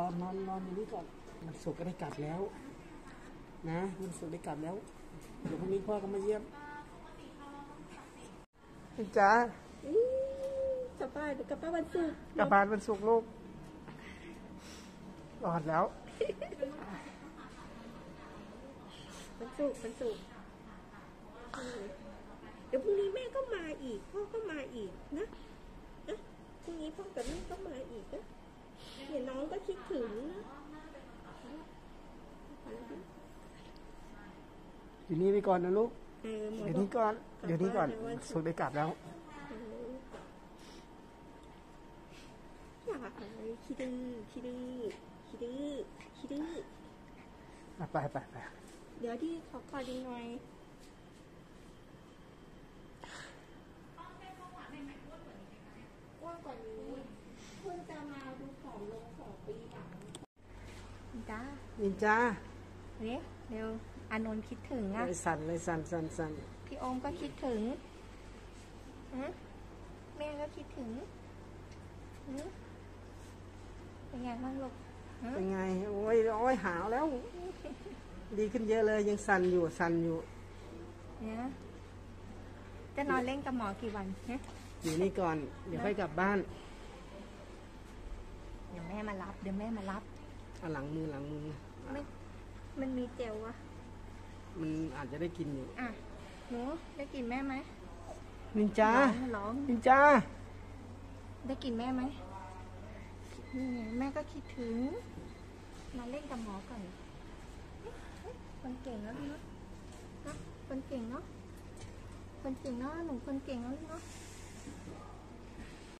อนอยู่นี่ก่อนมันสุกก็ได้กลับแล้วนะมันสุกได้กลับแล้วเดี๋ยวพรุ่งนี้พ่อก็มาเยี่ยมจ้ากลับบ้านวันศุกร์กลับบ้านวันศุกร์ลูกรอดแล้ววันศุกร์เดี๋ยวพรุ่งนี้แม่ก็มาอีกพ่อก็มาอีกนะพรุ่งนี้พ่อกับแม่ก็มาอีกนะเดี๋ยวน้องก็คิดถึงนะอยู่นี่ไปก่อนนะลูกเดี๋ยวนี้ก่อนสุกได้กลับแล้วอยากขี้ดื้อไปเดี๋ยวที่ขอกอดหน่อยอ้วนกว่านี้เพิ่งจะมาดูของลง2 ปีหลังนินจาเนี่ยเร็วอานนท์คิดถึงอ่ะสั่นพี่โอมก็คิดถึงแม่ก็คิดถึงเป็นไงบ้างลูกเป็นไงโอ้ยหาวแล้วดีขึ้นเยอะเลยยังสั่นอยู่เนี่ยจะนอนเล่นกับหมอกี่วันอยู่นี่ก่อนเดี๋ยวค่อยกลับบ้านเดี๋ยวแม่มารับเอาหลังมือไม่มันมีเจลวะมันอาจจะได้กินอยู่หนูได้กินแม่ไหมนินจาร้องนินจาได้กินแม่ไหมนี่แม่ก็คิดถึงมาเล่นกับหมอก่อนคนเก่งแล้วเนาะคนเก่งเนาะหนูคนเก่งแล้วเนาะ